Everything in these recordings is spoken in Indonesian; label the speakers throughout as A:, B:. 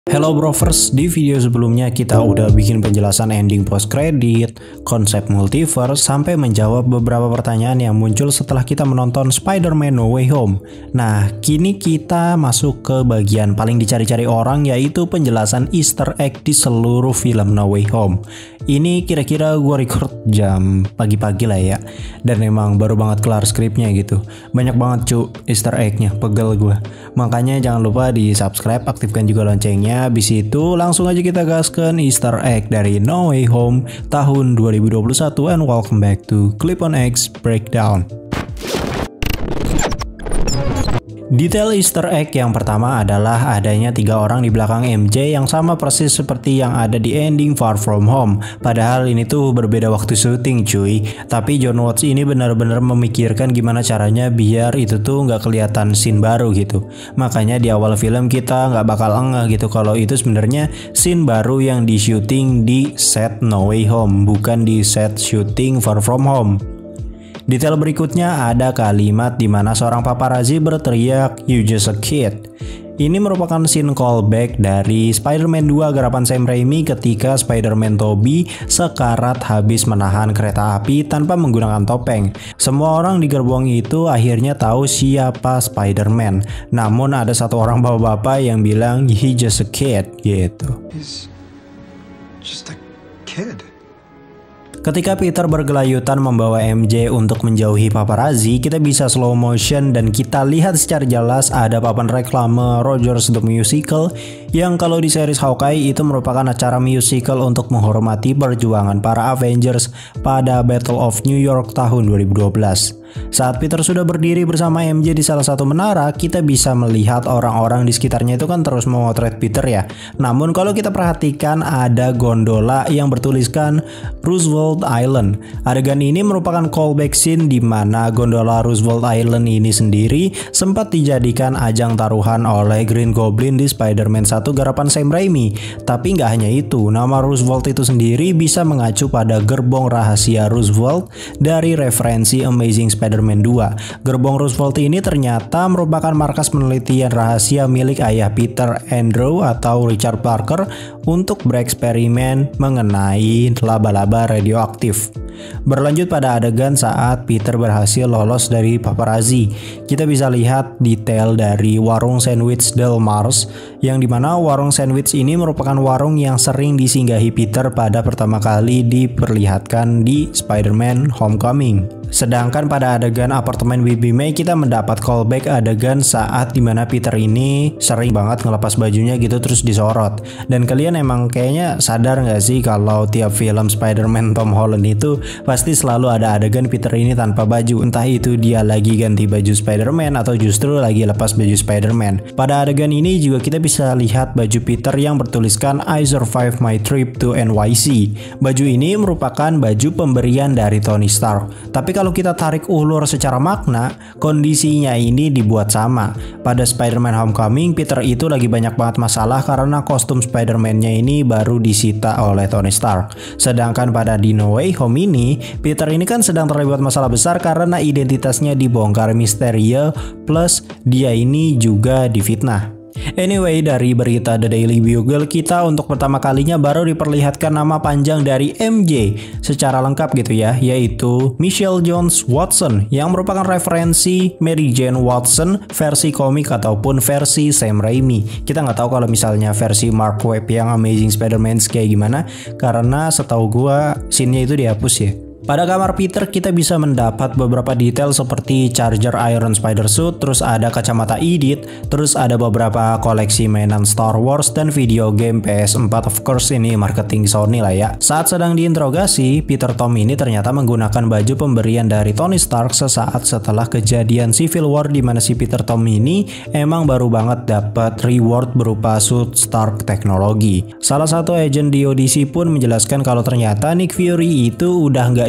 A: Hello Brovers, di video sebelumnya kita udah bikin penjelasan ending post credit, konsep multiverse, sampai menjawab beberapa pertanyaan yang muncul setelah kita menonton Spider-Man No Way Home. Nah, kini kita masuk ke bagian paling dicari-cari orang, yaitu penjelasan Easter egg di seluruh film No Way Home. Ini kira-kira gue record jam pagi-pagi lah ya, dan emang baru banget kelar skripnya gitu. Banyak banget Easter egg-nya, pegel gue. Makanya jangan lupa di subscribe, aktifkan juga loncengnya. Habis itu langsung aja kita gaskan Easter egg dari No Way Home tahun 2021, and welcome back to Clip on X Breakdown. Detail Easter egg yang pertama adalah adanya 3 orang di belakang MJ yang sama persis seperti yang ada di ending Far From Home. Padahal ini tuh berbeda waktu syuting cuy. Tapi Jon Watts ini benar-benar memikirkan gimana caranya biar itu tuh nggak kelihatan scene baru gitu. Makanya di awal film kita nggak bakal ngeh gitu kalau itu sebenarnya scene baru yang di syuting di set No Way Home, bukan di set syuting Far From Home. Detail berikutnya ada kalimat di mana seorang paparazzi berteriak, "You just a kid." Ini merupakan scene callback dari Spider-Man 2 garapan Sam Raimi ketika Spider-Man Tobey sekarat habis menahan kereta api tanpa menggunakan topeng. Semua orang di gerbong itu akhirnya tahu siapa Spider-Man. Namun ada satu orang bapak-bapak yang bilang, "He just a kid," gitu.
B: He's just a kid.
A: Ketika Peter bergelayutan membawa MJ untuk menjauhi paparazzi, kita bisa slow motion dan kita lihat secara jelas ada papan reklame Rogers the Musical yang kalau di series Hawkeye itu merupakan acara musical untuk menghormati perjuangan para Avengers pada Battle of New York tahun 2012. Saat Peter sudah berdiri bersama MJ di salah satu menara, kita bisa melihat orang-orang di sekitarnya itu kan terus memotret Peter ya. Namun kalau kita perhatikan ada gondola yang bertuliskan Roosevelt Island. Adegan ini merupakan callback scene di mana gondola Roosevelt Island ini sendiri sempat dijadikan ajang taruhan oleh Green Goblin di Spider-Man 1 garapan Sam Raimi. Tapi nggak hanya itu, nama Roosevelt itu sendiri bisa mengacu pada gerbong rahasia Roosevelt dari referensi Amazing Spider-Man 2. Gerbong Roosevelt ini ternyata merupakan markas penelitian rahasia milik ayah Peter, Andrew atau Richard Parker untuk bereksperimen mengenai laba-laba radioaktif. Berlanjut pada adegan saat Peter berhasil lolos dari paparazzi, kita bisa lihat detail dari warung sandwich Del Mars, yang dimana warung sandwich ini merupakan warung yang sering disinggahi Peter pada pertama kali diperlihatkan di Spider-Man Homecoming. Sedangkan pada adegan apartemen Webby May kita mendapat callback adegan saat dimana Peter ini sering banget ngelepas bajunya gitu terus disorot. Dan kalian emang kayaknya sadar gak sih kalau tiap film Spider-Man Tom Holland itu pasti selalu ada adegan Peter ini tanpa baju. Entah itu dia lagi ganti baju Spider-Man atau justru lagi lepas baju Spider-Man. Pada adegan ini juga kita bisa lihat baju Peter yang bertuliskan I survived my trip to NYC. Baju ini merupakan baju pemberian dari Tony Stark. Tapi kalau kita tarik ulur secara makna, kondisinya ini dibuat sama. Pada Spider-Man Homecoming, Peter itu lagi banyak banget masalah karena kostum Spider-Man-nya ini baru disita oleh Tony Stark. Sedangkan pada di No Way Home ini, Peter ini kan sedang terlibat masalah besar karena identitasnya dibongkar Mysterio, plus dia ini juga difitnah. Anyway, dari berita The Daily Bugle kita untuk pertama kalinya baru diperlihatkan nama panjang dari MJ secara lengkap gitu ya, yaitu Michelle Jones Watson, yang merupakan referensi Mary Jane Watson versi komik ataupun versi Sam Raimi. Kita nggak tahu kalau misalnya versi Mark Webb yang Amazing Spider-Man kayak gimana, karena setahu gua scene-nya itu dihapus ya. Pada kamar Peter kita bisa mendapat beberapa detail seperti charger Iron Spider Suit, terus ada kacamata Edith, terus ada beberapa koleksi mainan Star Wars dan video game PS4, of course ini marketing Sony lah ya. Saat sedang diinterogasi, Peter Tom ini ternyata menggunakan baju pemberian dari Tony Stark sesaat setelah kejadian Civil War, di mana si Peter Tom ini emang baru banget dapat reward berupa suit Stark teknologi. Salah satu agen di Odyssey pun menjelaskan kalau ternyata Nick Fury itu udah nggak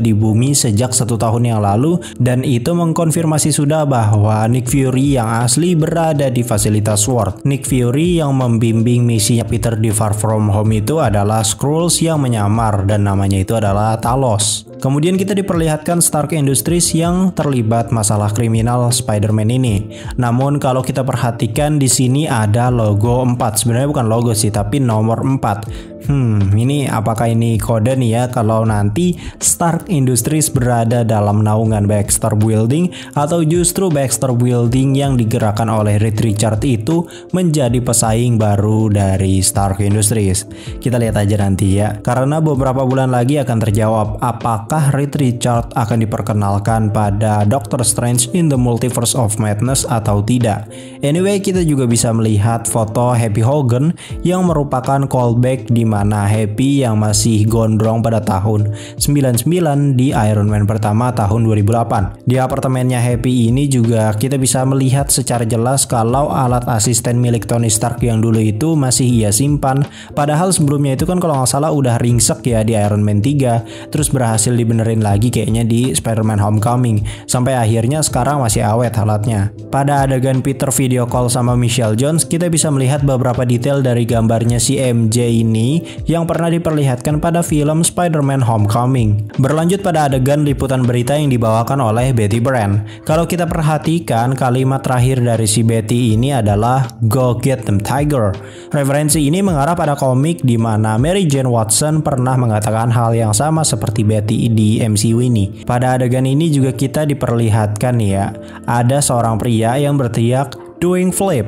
A: di bumi sejak 1 tahun yang lalu, dan itu mengkonfirmasi sudah bahwa Nick Fury yang asli berada di fasilitas SWORD. Nick Fury yang membimbing misinya Peter di Far From Home itu adalah Skrulls yang menyamar dan namanya itu adalah Talos. Kemudian kita diperlihatkan Stark Industries yang terlibat masalah kriminal Spider-Man ini. Namun kalau kita perhatikan di sini ada logo 4. Sebenarnya bukan logo sih, tapi nomor 4. Ini apakah ini kode nih ya kalau nanti Stark Industries berada dalam naungan Baxter Building, atau justru Baxter Building yang digerakkan oleh Reed Richards itu menjadi pesaing baru dari Stark Industries. Kita lihat aja nanti ya, karena beberapa bulan lagi akan terjawab apakah Reed Richards akan diperkenalkan pada Doctor Strange in the Multiverse of Madness atau tidak. Anyway, kita juga bisa melihat foto Happy Hogan yang merupakan callback di mana Happy yang masih gondrong pada tahun 99 di Iron Man pertama tahun 2008. Di apartemennya Happy ini juga kita bisa melihat secara jelas kalau alat asisten milik Tony Stark yang dulu itu masih ia simpan. Padahal sebelumnya itu kan kalau nggak salah udah ringsek ya di Iron Man 3, terus berhasil dibenerin lagi kayaknya di Spider-Man Homecoming, sampai akhirnya sekarang masih awet alatnya. Pada adegan Peter video call sama Michelle Jones, kita bisa melihat beberapa detail dari gambarnya si MJ ini yang pernah diperlihatkan pada film Spider-Man Homecoming. Berlanjut pada adegan liputan berita yang dibawakan oleh Betty Brant. Kalau kita perhatikan, kalimat terakhir dari si Betty ini adalah "Go get them tiger". Referensi ini mengarah pada komik di mana Mary Jane Watson pernah mengatakan hal yang sama seperti Betty di MCU ini. Pada adegan ini juga kita diperlihatkan ya, ada seorang pria yang berteriak "doing flip".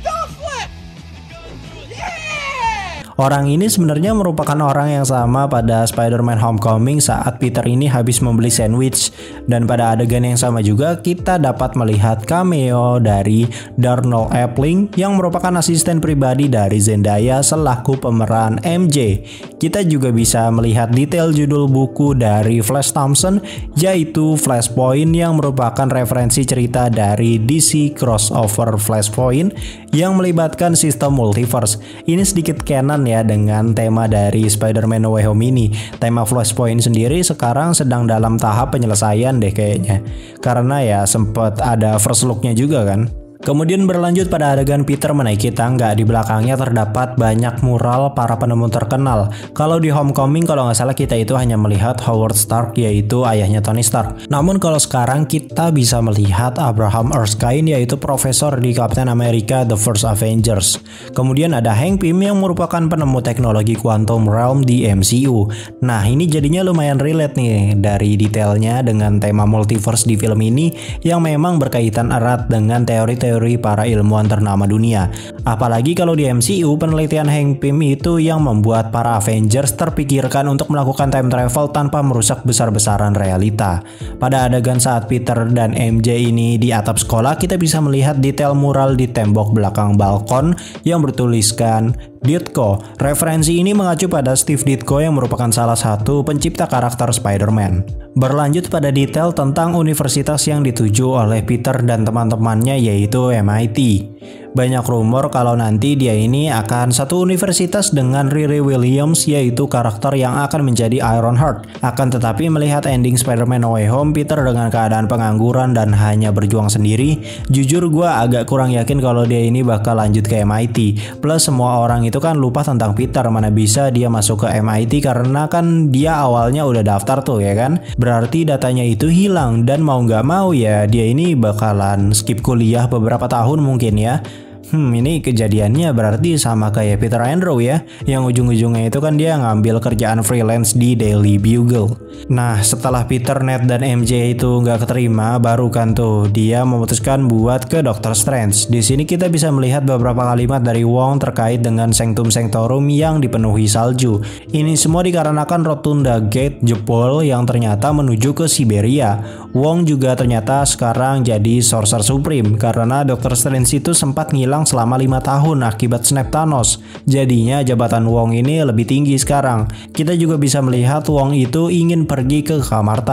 A: Orang ini sebenarnya merupakan orang yang sama pada Spider-Man Homecoming saat Peter ini habis membeli sandwich, dan pada adegan yang sama juga kita dapat melihat cameo dari Darnell Epling yang merupakan asisten pribadi dari Zendaya selaku pemeran MJ. Kita juga bisa melihat detail judul buku dari Flash Thompson, yaitu Flashpoint, yang merupakan referensi cerita dari DC crossover Flashpoint yang melibatkan sistem multiverse. Ini sedikit canon ya dengan tema dari Spider-Man No Way Home ini. Tema Flashpoint sendiri sekarang sedang dalam tahap penyelesaian deh kayaknya, karena ya sempet ada first look-nya juga kan. Kemudian berlanjut pada adegan Peter menaiki tangga. Di belakangnya terdapat banyak mural para penemu terkenal. Kalau di Homecoming kalau nggak salah kita itu hanya melihat Howard Stark, yaitu ayahnya Tony Stark. Namun kalau sekarang kita bisa melihat Abraham Erskine, yaitu profesor di Captain America The First Avengers. Kemudian ada Hank Pym yang merupakan penemu teknologi Quantum Realm di MCU. Nah ini jadinya lumayan relate nih dari detailnya dengan tema multiverse di film ini yang memang berkaitan erat dengan teori para ilmuwan ternama dunia. Apalagi kalau di MCU penelitian Hank Pym itu yang membuat para Avengers terpikirkan untuk melakukan time travel tanpa merusak besar-besaran realita. Pada adegan saat Peter dan MJ ini di atap sekolah, kita bisa melihat detail mural di tembok belakang balkon yang bertuliskan Ditko. Referensi ini mengacu pada Steve Ditko yang merupakan salah satu pencipta karakter Spider-Man. Berlanjut pada detail tentang universitas yang dituju oleh Peter dan teman-temannya, yaitu MIT. Banyak rumor kalau nanti dia ini akan satu universitas dengan Riri Williams, yaitu karakter yang akan menjadi Ironheart. Akan tetapi melihat ending Spider-Man No Way Home, Peter dengan keadaan pengangguran dan hanya berjuang sendiri, jujur gue agak kurang yakin kalau dia ini bakal lanjut ke MIT. Plus semua orang itu kan lupa tentang Peter, mana bisa dia masuk ke MIT karena kan dia awalnya udah daftar tuh ya kan. Berarti datanya itu hilang, dan mau nggak mau ya dia ini bakalan skip kuliah beberapa tahun mungkin ya. Ini kejadiannya berarti sama kayak Peter Andrew ya, yang ujung-ujungnya itu kan dia ngambil kerjaan freelance di Daily Bugle. Nah setelah Peter, Ned, dan MJ itu nggak keterima, baru kan tuh dia memutuskan buat ke Doctor Strange. Di sini kita bisa melihat beberapa kalimat dari Wong terkait dengan Sanctum Sanctorum yang dipenuhi salju. Ini semua dikarenakan Rotunda Gate jebol yang ternyata menuju ke Siberia. Wong juga ternyata sekarang jadi Sorcerer Supreme karena Doctor Strange itu sempat ngilang selama 5 tahun akibat snap Thanos. Jadinya jabatan Wong ini lebih tinggi sekarang. Kita juga bisa melihat Wong itu ingin pergi ke kamar Touch.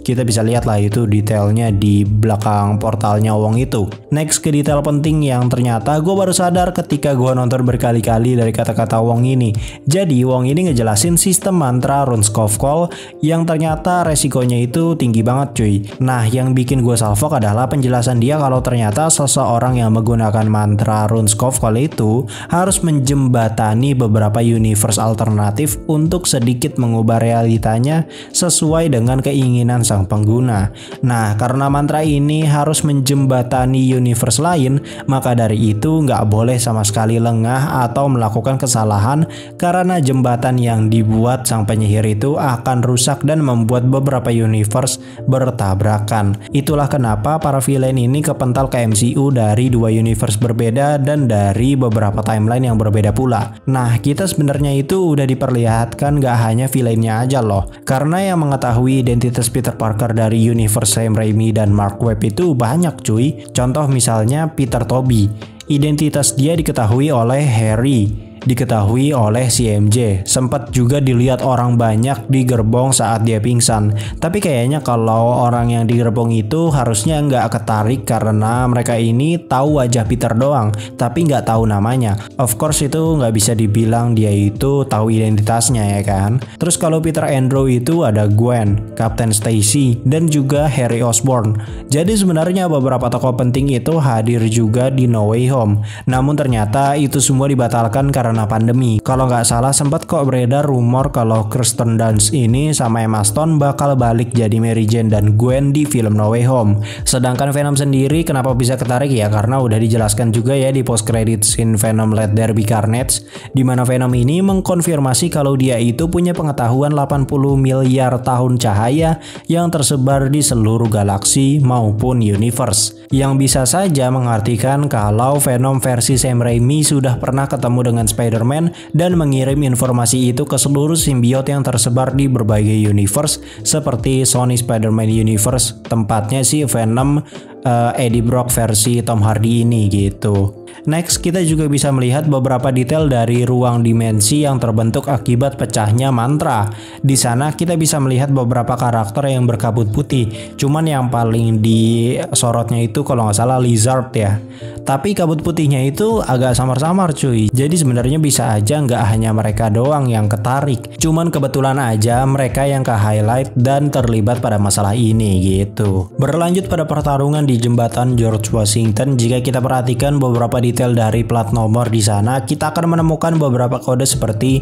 A: Kita bisa lihat lah itu detailnya di belakang portalnya Wong itu. Next ke detail penting yang ternyata gue baru sadar ketika gue nonton berkali-kali dari kata-kata Wong ini. Jadi Wong ini ngejelasin sistem mantra Runescoff Call yang ternyata resikonya itu tinggi banget cuy. Nah yang bikin gue salfok adalah penjelasan dia kalau ternyata seseorang yang menggunakan mantra Runescoff Call itu harus menjembatani beberapa universe alternatif untuk sedikit mengubah realitanya sesuai dengan keinginan sang pengguna. Nah karena mantra ini harus menjembatani universe lain, maka dari itu nggak boleh sama sekali lengah atau melakukan kesalahan karena jembatan yang dibuat sang penyihir itu akan rusak dan membuat beberapa universe bertabrakan. Itulah kenapa para villain ini kepental ke MCU dari dua universe berbeda dan dari beberapa timeline yang berbeda pula. Nah kita sebenarnya itu udah diperlihatkan gak hanya villainnya aja loh, karena yang mengetahui identitas Peter Parker dari universe Sam Raimi dan Mark Webb itu banyak cuy. Contoh misalnya Peter Tobey, identitas dia diketahui oleh Harry, diketahui oleh si MJ. Sempat juga dilihat orang banyak di gerbong saat dia pingsan. Tapi kayaknya kalau orang yang di gerbong itu harusnya nggak ketarik karena mereka ini tahu wajah Peter doang, tapi nggak tahu namanya. Of course itu nggak bisa dibilang dia itu tahu identitasnya ya kan. Terus kalau Peter Andrew itu ada Gwen, Captain Stacy, dan juga Harry Osborn. Jadi sebenarnya beberapa tokoh penting itu hadir juga di No Way Home. Namun ternyata itu semua dibatalkan karena pandemi. Kalau nggak salah sempat kok beredar rumor kalau Kirsten Dunst ini sama Emma Stone bakal balik jadi Mary Jane dan Gwen di film No Way Home. Sedangkan Venom sendiri kenapa bisa ketarik ya karena udah dijelaskan juga ya di post credit scene Venom Let There Be Carnage, di mana Venom ini mengkonfirmasi kalau dia itu punya pengetahuan 80 miliar tahun cahaya yang tersebar di seluruh galaksi maupun universe. Yang bisa saja mengartikan kalau Venom versi Sam Raimi sudah pernah ketemu dengan Spider-Man dan mengirim informasi itu ke seluruh simbiot yang tersebar di berbagai universe seperti Sony Spider-Man Universe, tempatnya si Venom Eddie Brock versi Tom Hardy ini gitu. Next kita juga bisa melihat beberapa detail dari ruang dimensi yang terbentuk akibat pecahnya mantra. Di sana kita bisa melihat beberapa karakter yang berkabut putih. Cuman yang paling disorotnya itu kalau nggak salah Lizard ya. Tapi kabut putihnya itu agak samar-samar cuy. Jadi sebenarnya bisa aja nggak hanya mereka doang yang ketarik. Cuman kebetulan aja mereka yang ke highlight dan terlibat pada masalah ini gitu. Berlanjut pada pertarungan di jembatan George Washington, jika kita perhatikan beberapa detail dari plat nomor di sana, kita akan menemukan beberapa kode seperti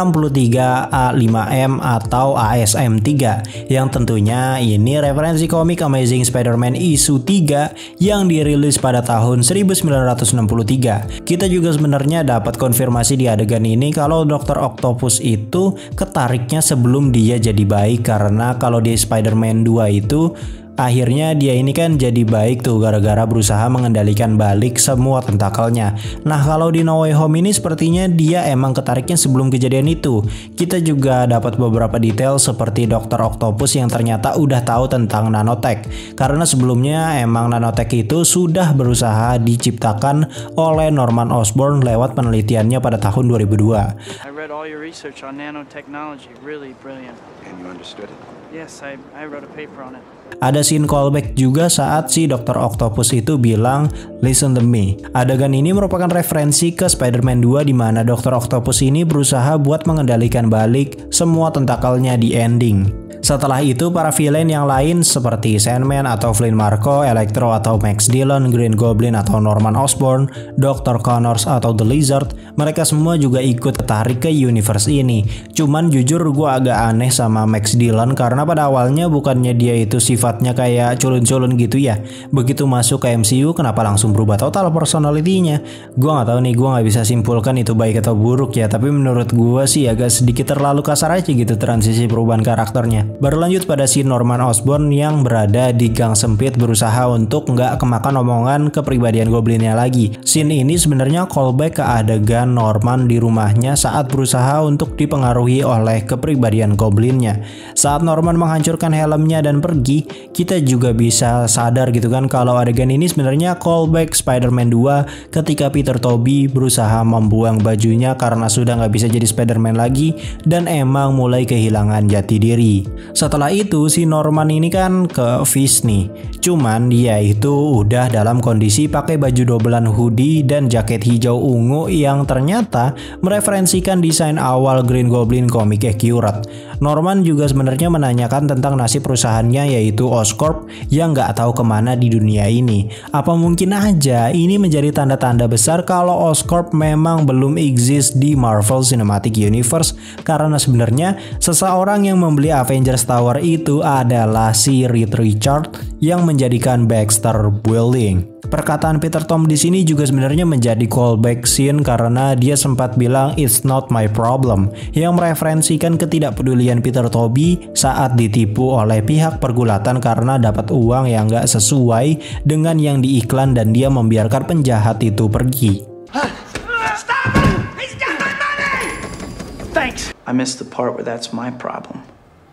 A: 63A5M atau ASM3 yang tentunya ini referensi komik Amazing Spider-Man issue 3 yang dirilis pada tahun 1963. Kita juga sebenarnya dapat konfirmasi di adegan ini kalau Dr. Octopus itu ketariknya sebelum dia jadi baik, karena kalau di Spider-Man 2 itu akhirnya dia ini kan jadi baik tuh gara-gara berusaha mengendalikan balik semua tentakelnya. Nah kalau di No Way Home ini sepertinya dia emang ketariknya sebelum kejadian itu. Kita juga dapat beberapa detail seperti Dr. Octopus yang ternyata udah tahu tentang nanotech, karena sebelumnya emang nanotech itu sudah berusaha diciptakan oleh Norman Osborn lewat penelitiannya pada tahun 2002.
C: I read all your research on nanotechnology, really brilliant.
B: And you understood it?
C: Yes, I wrote a paper on it.
A: Ada scene callback juga saat si Dr. Octopus itu bilang listen to me. Adegan ini merupakan referensi ke Spider-Man 2 di mana Dr. Octopus ini berusaha buat mengendalikan balik semua tentakelnya di ending. Setelah itu para villain yang lain seperti Sandman atau Flynn Marko, Electro atau Max Dillon, Green Goblin atau Norman Osborn, Dr. Connors atau The Lizard, mereka semua juga ikut tertarik ke universe ini. Cuman jujur gue agak aneh sama Max Dillon karena pada awalnya bukannya dia itu sifatnya kayak culun-culun gitu ya. Begitu masuk ke MCU kenapa langsung berubah total personality-nya? Gue gak tahu nih, gue gak bisa simpulkan itu baik atau buruk ya, tapi menurut gue sih agak sedikit terlalu kasar aja gitu transisi perubahan karakternya. Berlanjut pada si Norman Osborn yang berada di gang sempit berusaha untuk nggak kemakan omongan kepribadian Goblinnya lagi. Scene ini sebenarnya callback ke adegan Norman di rumahnya saat berusaha untuk dipengaruhi oleh kepribadian Goblinnya. Saat Norman menghancurkan helmnya dan pergi, kita juga bisa sadar gitu kan kalau adegan ini sebenarnya callback Spider-Man 2 ketika Peter Tobey berusaha membuang bajunya karena sudah nggak bisa jadi Spider-Man lagi dan emang mulai kehilangan jati diri. Setelah itu si Norman ini kan ke Fisk nih, cuman dia itu udah dalam kondisi pakai baju dobelan hoodie dan jaket hijau ungu yang ternyata mereferensikan desain awal Green Goblin komik Accurate. Norman juga sebenarnya menanyakan tentang nasib perusahaannya yaitu Oscorp yang nggak tahu kemana di dunia ini. Apa mungkin aja ini menjadi tanda-tanda besar kalau Oscorp memang belum exist di Marvel Cinematic Universe, karena sebenarnya seseorang yang membeli Avengers Tower itu adalah si Reed Richards yang menjadikan Baxter Building. Perkataan Peter Tom di sini juga sebenarnya menjadi callback scene karena dia sempat bilang it's not my problem, yang mereferensikan ketidakpedulian Peter Tobey saat ditipu oleh pihak pergulatan karena dapat uang yang gak sesuai dengan yang diiklan dan dia membiarkan penjahat itu pergi.
C: Stop it! He's got my money! Thanks. I missed the part where that's my problem.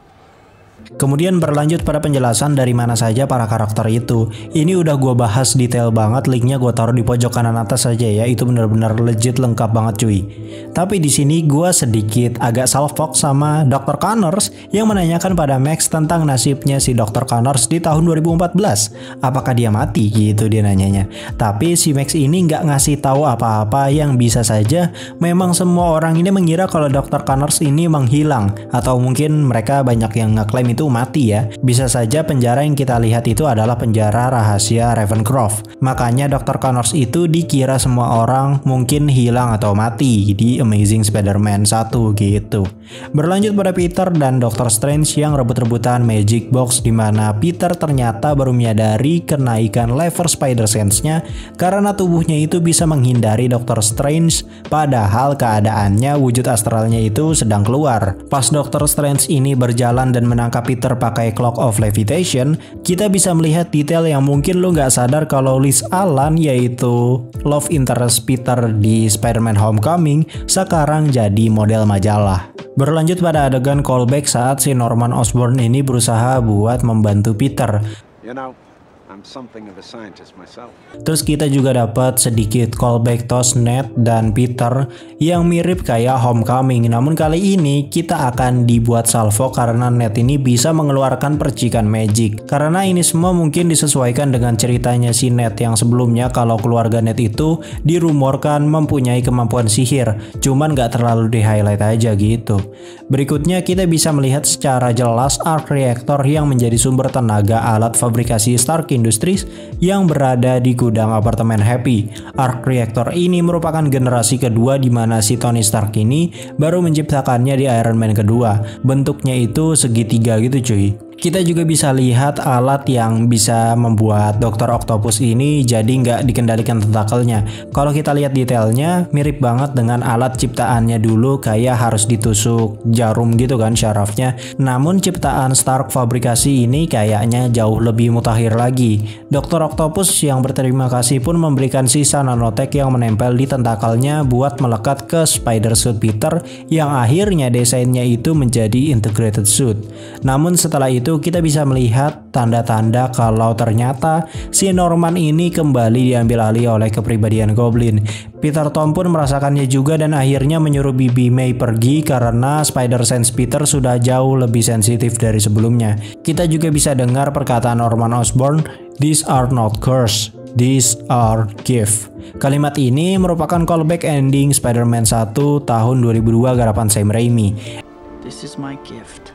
A: Kemudian berlanjut pada penjelasan dari mana saja para karakter itu. Ini udah gue bahas detail banget, linknya gue taruh di pojok kanan atas saja ya. Itu bener-bener legit lengkap banget cuy. Tapi di sini gue sedikit agak salfok sama Dr. Connors yang menanyakan pada Max tentang nasibnya si Dr. Connors di tahun 2014. Apakah dia mati gitu dia nanyanya. Tapi si Max ini nggak ngasih tahu apa-apa, yang bisa saja memang semua orang ini mengira kalau Dr. Connors ini menghilang, atau mungkin mereka banyak yang ngeklaim itu mati ya. Bisa saja penjara yang kita lihat itu adalah penjara rahasia Ravencroft. Makanya Dr. Connors itu dikira semua orang mungkin hilang atau mati di Amazing Spider-Man 1 gitu. Berlanjut pada Peter dan Dr. Strange yang rebut-rebutan Magic Box, di mana Peter ternyata baru menyadari kenaikan level Spider Sense-nya karena tubuhnya itu bisa menghindari Dr. Strange, padahal keadaannya wujud astralnya itu sedang keluar. Pas Dr. Strange ini berjalan dan menangkap Peter pakai Cloak of Levitation, kita bisa melihat detail yang mungkin lo nggak sadar kalau Liz Allan, yaitu love interest Peter di Spider-Man Homecoming, sekarang jadi model majalah. Berlanjut pada adegan callback saat si Norman Osborn ini berusaha buat membantu Peter.
B: You know, I'm something of a scientist myself.
A: Terus kita juga dapat sedikit callback tos Ned dan Peter yang mirip kayak Homecoming. Namun kali ini kita akan dibuat salvo karena Ned ini bisa mengeluarkan percikan magic. Karena ini semua mungkin disesuaikan dengan ceritanya si Ned yang sebelumnya, kalau keluarga Ned itu dirumorkan mempunyai kemampuan sihir, cuman gak terlalu di highlight aja gitu. Berikutnya kita bisa melihat secara jelas arc reactor yang menjadi sumber tenaga alat fabrikasi Stark Industries yang berada di gudang apartemen Happy. Arc reactor ini merupakan generasi kedua di mana si Tony Stark ini baru menciptakannya di Iron Man kedua. Bentuknya itu segitiga gitu cuy. Kita juga bisa lihat alat yang bisa membuat Dr. Octopus ini jadi nggak dikendalikan tentakelnya. Kalau kita lihat detailnya mirip banget dengan alat ciptaannya dulu, kayak harus ditusuk jarum gitu kan syarafnya. Namun ciptaan Stark fabrikasi ini kayaknya jauh lebih mutakhir lagi. Dr. Octopus yang berterima kasih pun memberikan sisa nanotech yang menempel di tentakelnya buat melekat ke spider suit Peter yang akhirnya desainnya itu menjadi integrated suit. Namun setelah itu kita bisa melihat tanda-tanda kalau ternyata si Norman ini kembali diambil alih oleh kepribadian Goblin. Peter Tom pun merasakannya juga dan akhirnya menyuruh Bibi May pergi karena Spider Sense Peter sudah jauh lebih sensitif dari sebelumnya. Kita juga bisa dengar perkataan Norman Osborn, "These are not curse, these are gift." Kalimat ini merupakan callback ending Spider-Man 1 tahun 2002 garapan Sam Raimi.
C: This is my gift.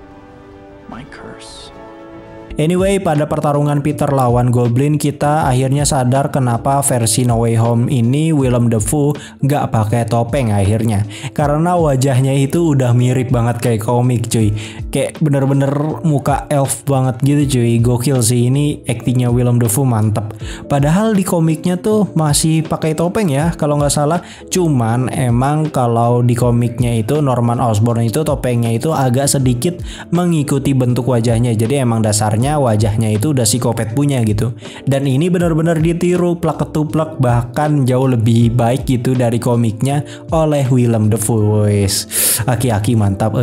C: My curse.
A: Anyway, pada pertarungan Peter lawan Goblin, kita akhirnya sadar kenapa versi No Way Home ini Willem Dafoe gak pakai topeng akhirnya. Karena wajahnya itu udah mirip banget kayak komik cuy. Kayak bener-bener muka elf banget gitu cuy. Gokil sih, ini aktingnya Willem Dafoe mantep. Padahal di komiknya tuh masih pakai topeng ya kalau nggak salah. Cuman emang kalau di komiknya itu Norman Osborn itu topengnya itu agak sedikit mengikuti bentuk wajahnya. Jadi emang dasarnya wajahnya itu udah psikopat punya gitu. Dan ini benar-benar ditiru plak ketuplak, bahkan jauh lebih baik gitu dari komiknya oleh Willem Dafoe. Aki-aki mantap euy.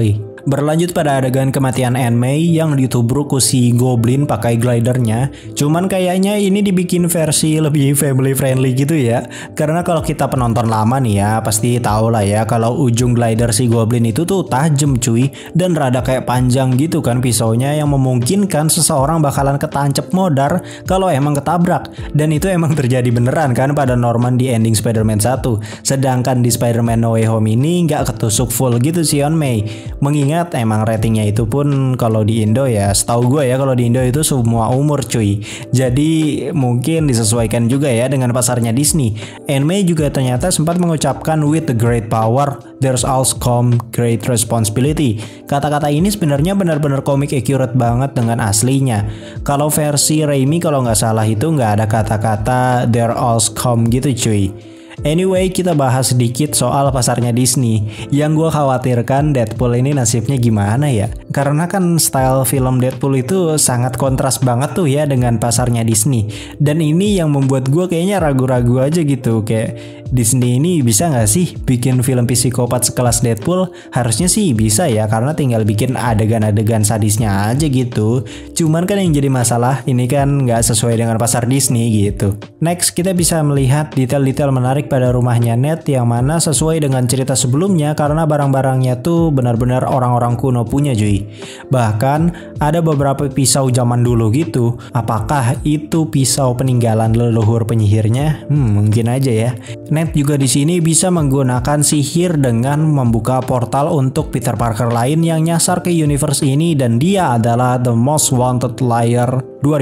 A: Berlanjut pada adegan kematian Aunt May yang ditubruk ku si Goblin pakai glidernya. Cuman kayaknya ini dibikin versi lebih family friendly gitu ya. Karena kalau kita penonton lama nih ya, pasti tahu lah ya kalau ujung glider si Goblin itu tuh tajam cuy, dan rada kayak panjang gitu kan pisaunya, yang memungkinkan seseorang bakalan ketancep modar kalau emang ketabrak. Dan itu emang terjadi beneran kan pada Norman di ending Spider-Man 1. Sedangkan di Spider-Man No Way Home ini nggak ketusuk full gitu si Aunt May. Mengingat emang ratingnya itu pun kalau di Indo ya, setahu gue ya kalau di Indo itu semua umur cuy. Jadi mungkin disesuaikan juga ya dengan pasarnya Disney. Aunt May juga ternyata sempat mengucapkan with the great power there's also come great responsibility. Kata-kata ini sebenarnya benar-benar komik accurate banget dengan aslinya. Kalau versi Raimi kalau nggak salah itu nggak ada kata-kata there also come gitu cuy. Anyway, kita bahas sedikit soal pasarnya Disney. Yang gue khawatirkan Deadpool ini nasibnya gimana ya? Karena kan style film Deadpool itu sangat kontras banget tuh ya dengan pasarnya Disney. Dan ini yang membuat gue kayaknya ragu-ragu aja gitu. Kayak Disney ini bisa gak sih bikin film psikopat sekelas Deadpool? Harusnya sih bisa ya, karena tinggal bikin adegan-adegan sadisnya aja gitu. Cuman kan yang jadi masalah ini kan gak sesuai dengan pasar Disney gitu. Next, kita bisa melihat detail-detail menarik pada rumahnya Ned, yang mana sesuai dengan cerita sebelumnya karena barang-barangnya tuh benar-benar orang-orang kuno punya cuy. Bahkan ada beberapa pisau zaman dulu gitu. Apakah itu pisau peninggalan leluhur penyihirnya? Mungkin aja ya. Ned juga di sini bisa menggunakan sihir dengan membuka portal untuk Peter Parker lain yang nyasar ke universe ini, dan dia adalah The Most Wanted Liar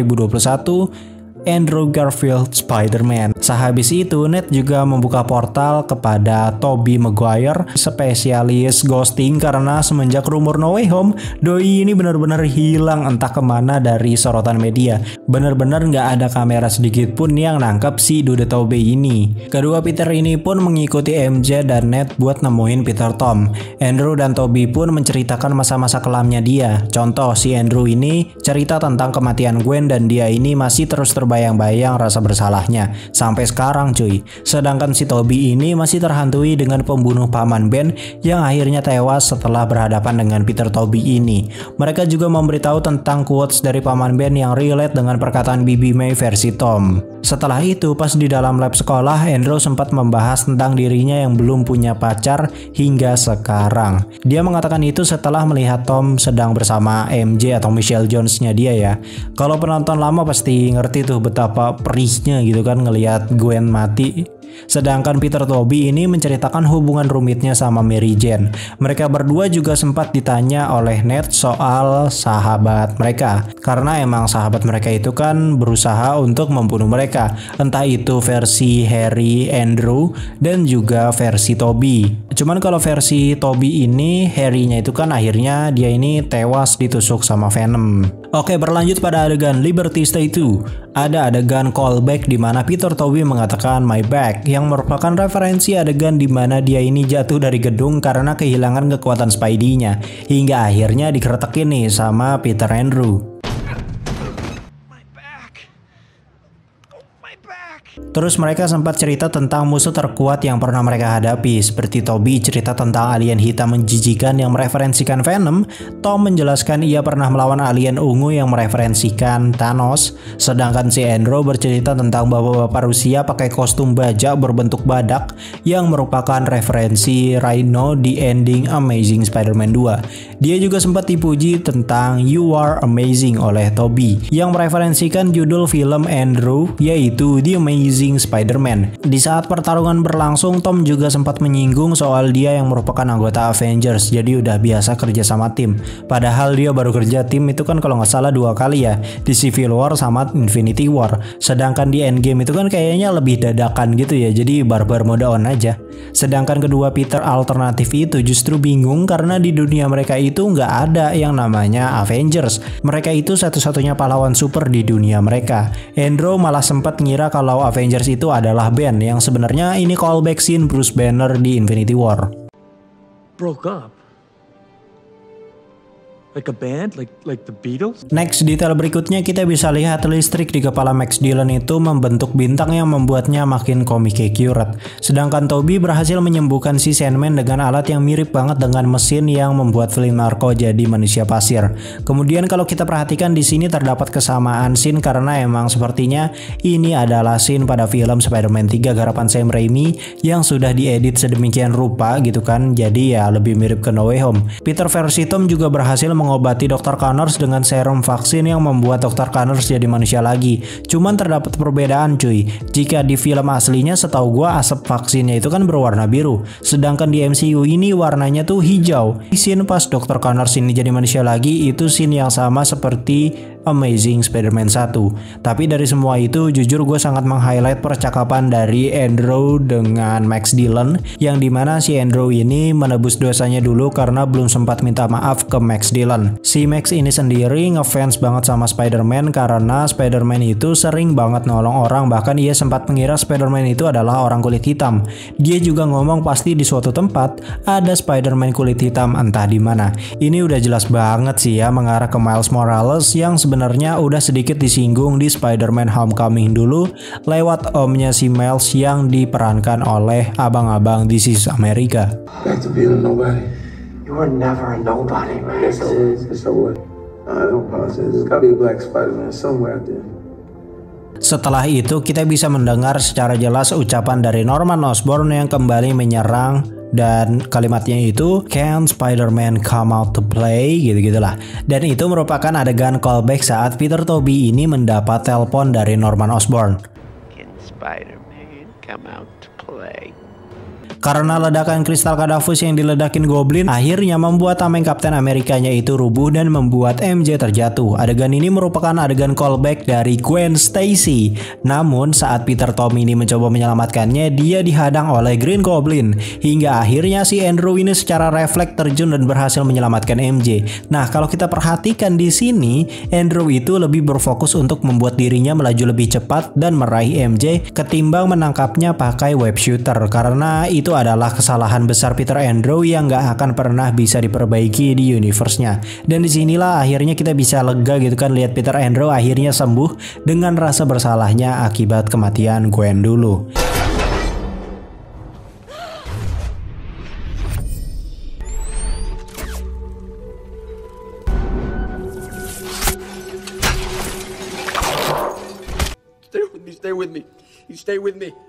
A: 2021, Andrew Garfield Spider-Man. Sehabis itu Ned juga membuka portal kepada Tobey Maguire, spesialis ghosting, karena semenjak rumor No Way Home, doi ini benar-benar hilang entah kemana dari sorotan media. Benar-benar nggak ada kamera sedikit pun yang nangkep si dude Tobey ini. Kedua Peter ini pun mengikuti MJ dan Ned buat nemuin Peter Tom. Andrew dan Tobey pun menceritakan masa-masa kelamnya dia. Contoh, si Andrew ini cerita tentang kematian Gwen dan dia ini masih terus terbayang-bayang rasa bersalahnya sampai sekarang cuy. Sedangkan si Tobey ini masih terhantui dengan pembunuh paman Ben yang akhirnya tewas setelah berhadapan dengan Peter Tobey ini. Mereka juga memberitahu tentang quotes dari paman Ben yang relate dengan perkataan Bibi May versi Tom. Setelah itu, pas di dalam lab sekolah, Andrew sempat membahas tentang dirinya yang belum punya pacar hingga sekarang. Dia mengatakan itu setelah melihat Tom sedang bersama MJ atau Michelle Jones-nya dia ya. Kalau penonton lama pasti ngerti tuh betapa perihnya gitu kan ngelihat Gwen mati. Sedangkan Peter Tobey ini menceritakan hubungan rumitnya sama Mary Jane. Mereka berdua juga sempat ditanya oleh Ned soal sahabat mereka, karena emang sahabat mereka itu kan berusaha untuk membunuh mereka, entah itu versi Harry, Andrew, dan juga versi Tobey. Cuman kalau versi Tobey ini, Harry-nya itu kan akhirnya dia ini tewas ditusuk sama Venom. Oke, berlanjut pada adegan Liberty Stay 2. Ada adegan callback di mana Peter Tobey mengatakan my back, yang merupakan referensi adegan di mana dia ini jatuh dari gedung karena kehilangan kekuatan Spidey-nya, hingga akhirnya dikretekin nih sama Peter Andrew. Terus mereka sempat cerita tentang musuh terkuat yang pernah mereka hadapi, seperti Tobey cerita tentang alien hitam menjijikan yang mereferensikan Venom, Tom menjelaskan ia pernah melawan alien ungu yang mereferensikan Thanos, sedangkan si Andrew bercerita tentang bapak-bapak Rusia pakai kostum bajak berbentuk badak yang merupakan referensi Rhino di ending Amazing Spider-Man 2. Dia juga sempat dipuji tentang You Are Amazing oleh Tobey, yang mereferensikan judul film Andrew yaitu The Amazing Spider-Man. Di saat pertarungan berlangsung, Tom juga sempat menyinggung soal dia yang merupakan anggota Avengers, jadi udah biasa kerja sama tim. Padahal dia baru kerja tim itu kan kalau nggak salah 2 kali ya, di Civil War sama Infinity War. Sedangkan di Endgame itu kan kayaknya lebih dadakan gitu ya, jadi barbar mode on aja. Sedangkan kedua Peter alternatif itu justru bingung karena di dunia mereka itu nggak ada yang namanya Avengers. Mereka itu satu-satunya pahlawan super di dunia mereka. Andrew malah sempat ngira kalau Avengers itu adalah band, yang sebenarnya ini callback scene Bruce Banner di Infinity War.
D: Broke up Like a band? Like the Beatles?
A: Next, detail berikutnya kita bisa lihat listrik di kepala Max Dillon itu membentuk bintang yang membuatnya makin komik accurate. Sedangkan Toby berhasil menyembuhkan si Sandman dengan alat yang mirip banget dengan mesin yang membuat Flynn Marko jadi manusia pasir. Kemudian kalau kita perhatikan di sini terdapat kesamaan scene karena emang sepertinya ini adalah scene pada film Spider-Man 3 garapan Sam Raimi yang sudah diedit sedemikian rupa gitu kan. Jadi ya lebih mirip ke No Way Home. Peter versi Tom juga berhasil mengobati Dr. Connors dengan serum vaksin yang membuat Dr. Connors jadi manusia lagi. Cuman terdapat perbedaan cuy. Jika di film aslinya setahu gua asap vaksinnya itu kan berwarna biru. Sedangkan di MCU ini warnanya tuh hijau. Scene pas Dr. Connors ini jadi manusia lagi itu scene yang sama seperti Amazing Spider-Man 1. Tapi dari semua itu jujur gue sangat meng-highlight percakapan dari Andrew dengan Max Dillon yang dimana si Andrew ini menebus dosanya dulu karena belum sempat minta maaf ke Max Dillon. Si Max ini sendiri ngefans banget sama Spider-Man karena Spider-Man itu sering banget nolong orang, bahkan ia sempat mengira Spider-Man itu adalah orang kulit hitam. Dia juga ngomong pasti di suatu tempat ada Spider-Man kulit hitam entah di mana. Ini udah jelas banget sih ya mengarah ke Miles Morales yang sebenarnya udah sedikit disinggung di Spider-Man Homecoming dulu lewat omnya si Miles yang diperankan oleh abang-abang This Is America.
E: Back to being a nobody.
C: You were never a nobody, man.
E: So what? I don't apologize. There's gotta be a black Spider-Man somewhere out there.
A: Setelah itu kita bisa mendengar secara jelas ucapan dari Norman Osborn yang kembali menyerang dan kalimatnya itu "Can Spider-Man come out to play?" gitu-gitulah. Dan itu merupakan adegan callback saat Peter Toby ini mendapat telepon dari Norman Osborn.
B: Can Spider-Man come out to play?
A: Karena ledakan kristal Kadavus yang diledakin Goblin akhirnya membuat tameng Kapten Amerikanya itu rubuh dan membuat MJ terjatuh. Adegan ini merupakan adegan callback dari Gwen Stacy. Namun saat Peter Tom ini mencoba menyelamatkannya, dia dihadang oleh Green Goblin. Hingga akhirnya si Andrew ini secara refleks terjun dan berhasil menyelamatkan MJ. Nah, kalau kita perhatikan di sini, Andrew itu lebih berfokus untuk membuat dirinya melaju lebih cepat dan meraih MJ ketimbang menangkapnya pakai web shooter, karena itu adalah kesalahan besar Peter Andrew yang gak akan pernah bisa diperbaiki di universe-nya. Dan disinilah akhirnya kita bisa lega gitu kan lihat Peter Andrew akhirnya sembuh dengan rasa bersalahnya akibat kematian Gwen dulu.
E: Stay with me. You stay with me.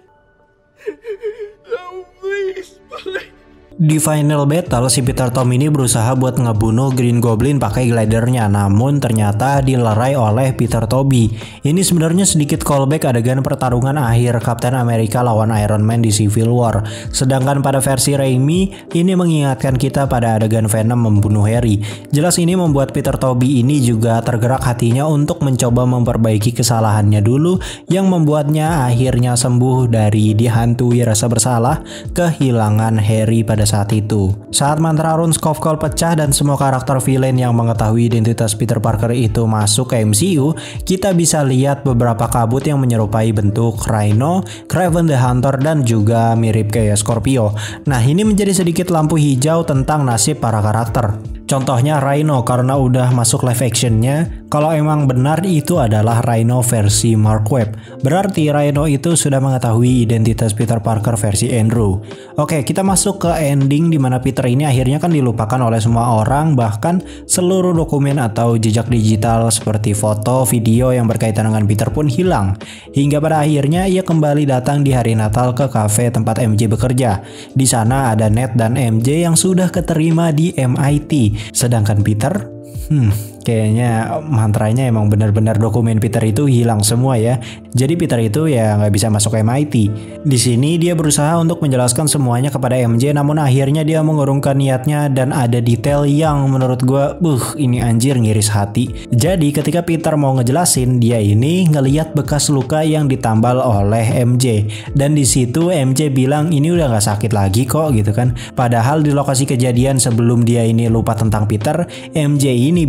E: No, please.
A: Di final battle, si Peter Tom ini berusaha buat ngebunuh Green Goblin pakai glidernya, namun ternyata dilerai oleh Peter Toby. Ini sebenarnya sedikit callback adegan pertarungan akhir Captain America lawan Iron Man di Civil War. Sedangkan pada versi Raimi, ini mengingatkan kita pada adegan Venom membunuh Harry. Jelas ini membuat Peter Toby ini juga tergerak hatinya untuk mencoba memperbaiki kesalahannya dulu yang membuatnya akhirnya sembuh dari dihantui rasa bersalah kehilangan Harry pada saat itu. Saat mantra Rune Skovkol pecah dan semua karakter villain yang mengetahui identitas Peter Parker itu masuk ke MCU, kita bisa lihat beberapa kabut yang menyerupai bentuk Rhino, Kraven the Hunter, dan juga mirip kayak Scorpio. Nah, ini menjadi sedikit lampu hijau tentang nasib para karakter. Contohnya Rhino karena udah masuk live actionnya, kalau emang benar itu adalah Rhino versi Mark Webb. Berarti Rhino itu sudah mengetahui identitas Peter Parker versi Andrew. Oke, kita masuk ke ending dimana Peter ini akhirnya kan dilupakan oleh semua orang, bahkan seluruh dokumen atau jejak digital seperti foto, video yang berkaitan dengan Peter pun hilang. Hingga pada akhirnya ia kembali datang di hari Natal ke kafe tempat MJ bekerja. Di sana ada Ned dan MJ yang sudah keterima di MIT. Sedangkan Peter, kayaknya mantranya emang benar-benar dokumen Peter itu hilang semua ya. Jadi Peter itu ya nggak bisa masuk MIT. Di sini dia berusaha untuk menjelaskan semuanya kepada MJ, namun akhirnya dia mengurungkan niatnya dan ada detail yang menurut gue, ini anjir ngiris hati. Jadi ketika Peter mau ngejelasin, dia ini ngeliat bekas luka yang ditambal oleh MJ. Dan di situ MJ bilang ini udah nggak sakit lagi kok gitu kan. Padahal di lokasi kejadian sebelum dia ini lupa tentang Peter, MJ ini bilangnya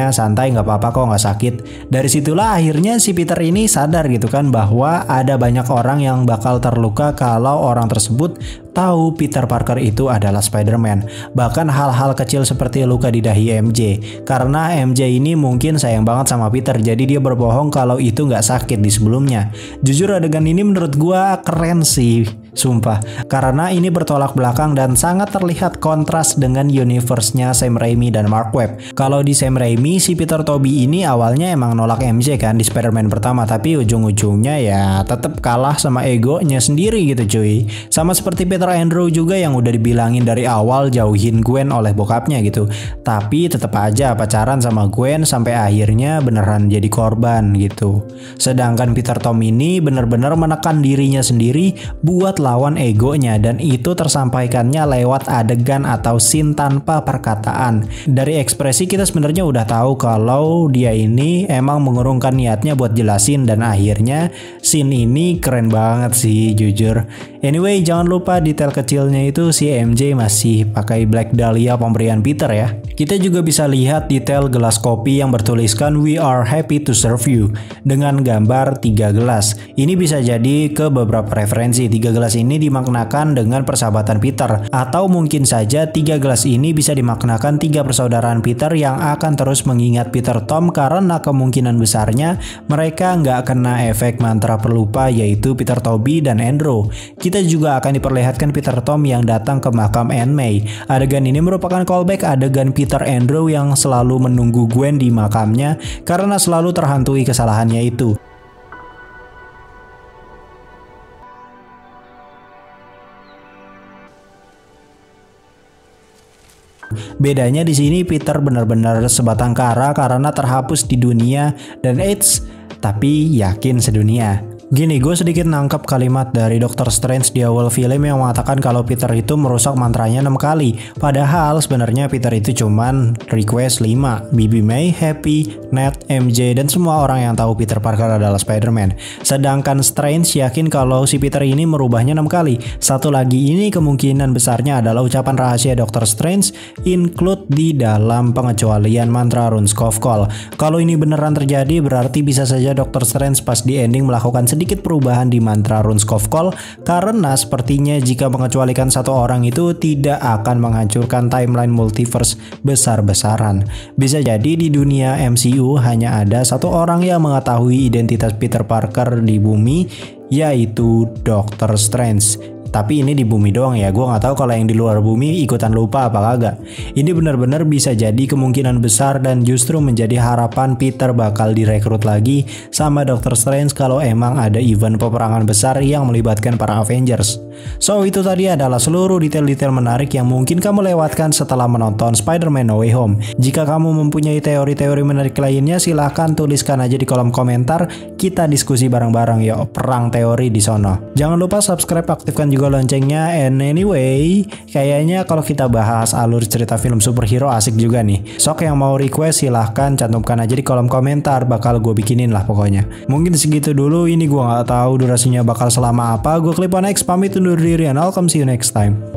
A: katanya santai nggak apa-apa kok, nggak sakit. Dari situlah akhirnya si Peter ini sadar gitu kan bahwa ada banyak orang yang bakal terluka kalau orang tersebut tahu Peter Parker itu adalah Spider-Man. Bahkan hal-hal kecil seperti luka di dahi MJ. Karena MJ ini mungkin sayang banget sama Peter, jadi dia berbohong kalau itu nggak sakit di sebelumnya. Jujur adegan ini menurut gua keren sih, sumpah. Karena ini bertolak belakang dan sangat terlihat kontras dengan universe-nya Sam Raimi dan Mark Webb. Kalau di Sam Raimi, si Peter Tobey ini awalnya emang nolak MJ kan di Spider-Man pertama, tapi ujung-ujungnya ya tetap kalah sama egonya sendiri gitu cuy. Sama seperti Peter Andrew juga yang udah dibilangin dari awal jauhin Gwen oleh bokapnya gitu, tapi tetap aja pacaran sama Gwen sampai akhirnya beneran jadi korban gitu. Sedangkan Peter Tom ini bener-bener menekan dirinya sendiri buat lawan egonya, dan itu tersampaikannya lewat adegan atau scene tanpa perkataan. Dari ekspresi kita sebenarnya udah tahu kalau dia ini emang mengurungkan niatnya buat jelasin, dan akhirnya scene ini keren banget sih jujur. Anyway, jangan lupa detail kecilnya itu si MJ masih pakai Black Dahlia pemberian Peter ya. Kita juga bisa lihat detail gelas kopi yang bertuliskan "We are happy to serve you" dengan gambar 3 gelas. Ini bisa jadi ke beberapa referensi. 3 gelas ini dimaknakan dengan persahabatan Peter, atau mungkin saja 3 gelas ini bisa dimaknakan 3 persaudaraan Peter yang akan terus mengingat Peter Tom, karena kemungkinan besarnya mereka nggak kena efek mantra pelupa, yaitu Peter Tobey dan Andrew. Kita juga akan diperlihatkan Peter Tom yang datang ke makam Aunt May. Adegan ini merupakan callback adegan Peter Andrew yang selalu menunggu Gwen di makamnya karena selalu terhantui kesalahannya itu. Bedanya di sini Peter benar-benar sebatang kara karena terhapus di dunia dan AIDS, tapi yakin sedunia. Gini, gue sedikit nangkep kalimat dari Dr. Strange di awal film yang mengatakan kalau Peter itu merusak mantranya 6 kali. Padahal sebenarnya Peter itu cuman request 5. Bibi May, Happy, Ned, MJ, dan semua orang yang tahu Peter Parker adalah Spider-Man. Sedangkan Strange yakin kalau si Peter ini merubahnya 6 kali. Satu lagi ini kemungkinan besarnya adalah ucapan rahasia Dr. Strange include di dalam pengecualian mantra Runescoff Call. Kalau ini beneran terjadi, berarti bisa saja Dr. Strange pas di ending melakukan sedikit perubahan di mantra Runescoff Call, karena sepertinya jika mengecualikan satu orang itu tidak akan menghancurkan timeline multiverse besar-besaran. Bisa jadi di dunia MCU hanya ada satu orang yang mengetahui identitas Peter Parker di bumi, yaitu Dr. Strange. Tapi ini di bumi doang ya, gue nggak tahu kalau yang di luar bumi ikutan lupa apa kagak. Ini benar-benar bisa jadi kemungkinan besar dan justru menjadi harapan Peter bakal direkrut lagi sama Dr. Strange kalau emang ada event peperangan besar yang melibatkan para Avengers. So itu tadi adalah seluruh detail-detail menarik yang mungkin kamu lewatkan setelah menonton Spider-Man No Way Home. Jika kamu mempunyai teori-teori menarik lainnya, silahkan tuliskan aja di kolom komentar. Kita diskusi bareng-bareng yuk, perang teori di sono. Jangan lupa subscribe, aktifkan juga loncengnya. And anyway, kayaknya kalau kita bahas alur cerita film superhero asik juga nih. Sok yang mau request silahkan cantumkan aja di kolom komentar, bakal gue bikinin lah pokoknya. Mungkin segitu dulu, ini gue nggak tahu durasinya bakal selama apa. Gue Clip on X pamit undur diri, and I'll come see you next time.